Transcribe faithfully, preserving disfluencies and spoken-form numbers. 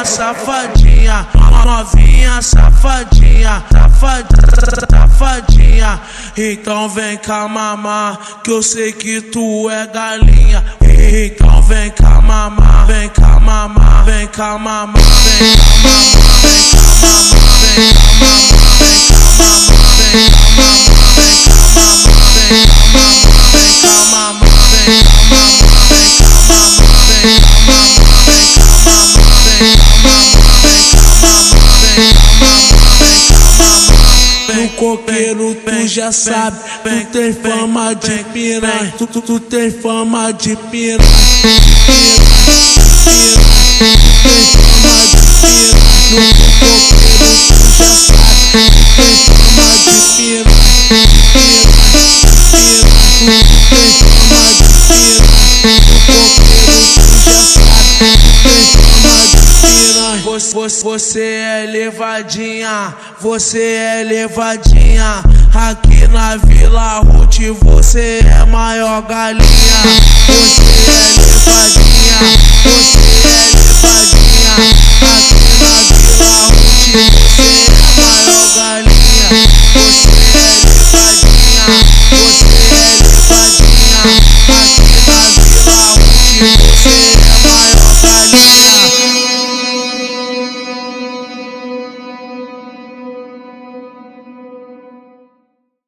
novinha safadinha, novinha safadinha, safadinha, safadinha. Então vem cá mamar, que eu sei que tu é galinha. Então vem cá mamar, vem cá mamar, vem cá mamar, vem cá mamar, vem cá mamar, vem cá mamar, vem cá mamar, vem cá mamar, vem cá mamar, vem cá mamar, vem cá mamar, vem cá mamar, vem cá mamar, vem cá mamar, vem cá mamar, vem cá mamar, vem cá mamar, vem cá mamar, vem cá mamar. No coqueiro tu já sabe, tu tem fama de piranha, tu, tu, tu tem fama de piranha, piranha, piranha, tu tem fama de piranha. No coqueiro tu já sabe, tu tem fama de piranha, piranha, piranha, tu tem fama de piranha. No coqueiro tu já sabe, tu tem fama de piranha. Você, você é levadinha, você é levadinha. Aqui na Vila Ruth você é maior galinha. Você é levadinha, você é levadinha. Aqui na Vila Ruth você é maior galinha. Você é levadinha, você é levadinha. Aqui na Vila Ruth você